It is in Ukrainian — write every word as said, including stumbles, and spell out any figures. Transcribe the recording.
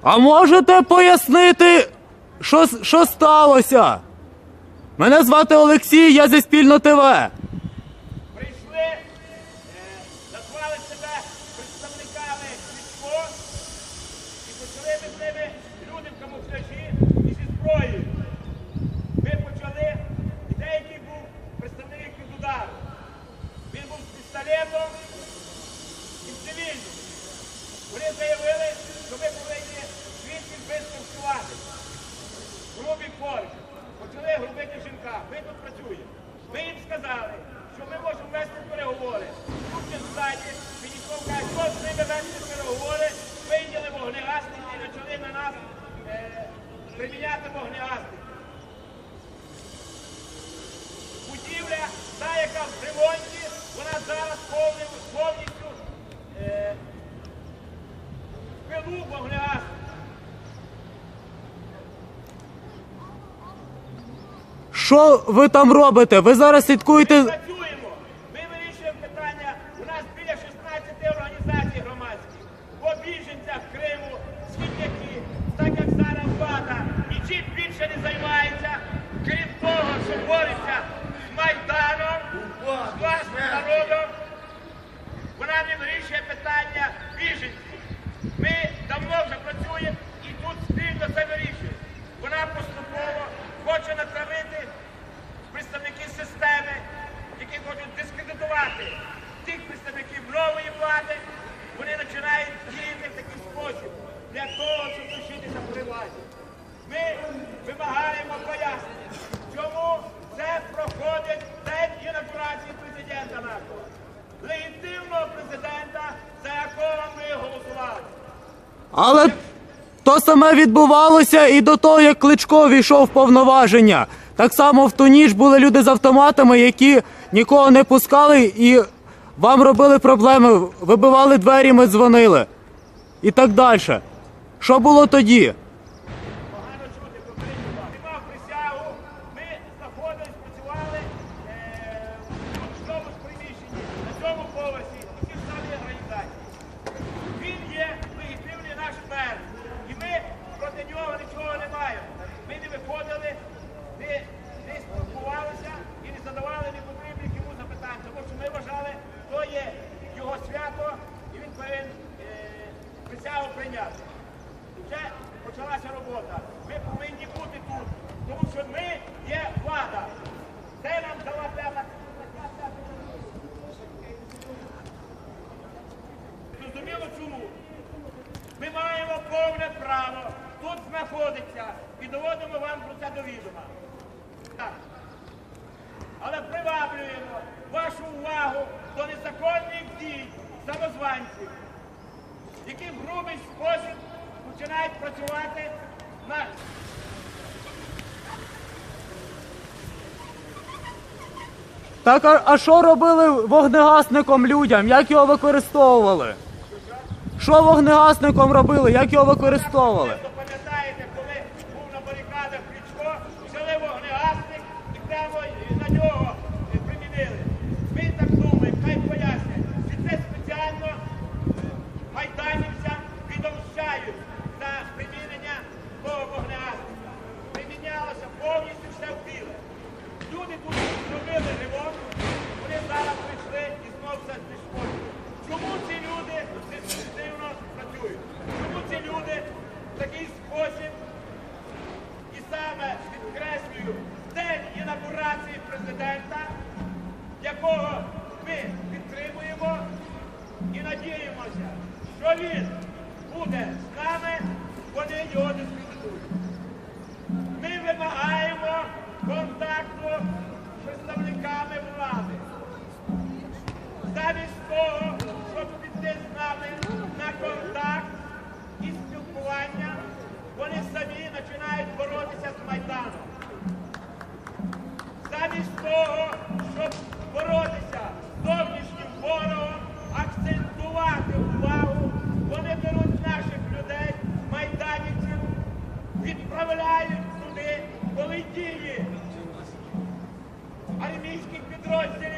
А можете пояснити, що, що сталося? Мене звати Олексій, я зі Спільно ТВ. Прийшли, е, назвали себе представниками Кличко і почали ми з ними люди в камуфляжі і зі зброєю. Ми почали, і деякий був представник від удару. Він був з пістолетом і в цивільному. Вони заявили, що ми повинні звідси виспілкувати. Грубі форми. Почали грубити жінка. Ми тут працюємо. Ми їм сказали, що ми можемо вести переговори. Тут є ззаді, підійшов, каже, що з ними вести переговори, вийняли вогнегасники і почали на нас е, приміняти вогнегасники. Будівля, та, яка в ремонті, вона зараз повністю, повністю е, в пилу вогнегасники. Що ви там робите? Ви зараз слідкуєте... Ми працюємо, ми вирішуємо питання. У нас біля шістнадцяти організацій громадських, по біженцях Криму, світляки, так як зараз влада нічим більше не займається, крім того, що бореться з Майданом, з власним народом, вона не вирішує питання біженців. Ми давно вже працюємо і тут спільно це вирішуємо. Вона поступово хоче натравити представників системи, які хочуть дискредитувати тих представників нової влади, вони починають діяти в такий спосіб для того, щоб лишитися при владі. Ми вимагаємо пояснення, чому це проходить день інавгурації президента нашого, легітимного президента, за якого ми голосували. Але то саме відбувалося і до того, як Кличко війшов в повноваження. Так само в ту ніч були люди з автоматами, які нікого не пускали і вам робили проблеми, вибивали двері, ми дзвонили. І так далі. Що було тоді? Погано чути, попередньо вам. Мав присягу, ми знаходились, працювали е, в цьому ж приміщенні, на цьому поверсі, і ті ж самі організації. Він є легітимний наш мер, і ми проти нього нічого не маємо. Ми не виходили, не, не спілкувалися і не задавали непотрібних йому запитань, тому що ми вважали, то є його свято, і він повинен е, присягу прийняти. Вже почалася робота. Ми повинні бути тут, тому що ми є влада. Це нам дала п'ята. Зрозуміло чому? Ми маємо повне право тут знаходитися і доводимо вам про це до відома. Так. Але приваблюємо вашу увагу до незаконних дій самозванців, які в грубий спосіб починають працювати на... Так, а, а що робили вогнегасником людям? Як його використовували? Що вогнегасником робили? Як його використовували? Ви пам'ятаєте, коли був на барикадах Кличко, взяли вогнегасник і прямо на нього примінили. Ми так думаємо, хай пояснять, що це спеціально майданівцям відомщають за примінення того вогнегасника. Примінялося повністю все в біле. Люди тут зробили ремонт, вони зараз прийшли і знов все знищили. Чому ці люди деструктивно працюють? Чому ці люди в такий спосіб, і саме підкреслюю, день інавгурації президента, якого ми підтримуємо і надіємося, що він буде з нами, вони його дискредитують. Ми вимагаємо контакту з представниками влади. Замість того, щоб піти з нами на контакт і спілкування, вони самі починають боротися з Майданом. Замість того, щоб боротися з зовнішнім ворогом, акцентувати увагу, вони беруть наших людей, майданівців, відправляють туди, коли дії армійських підрозділів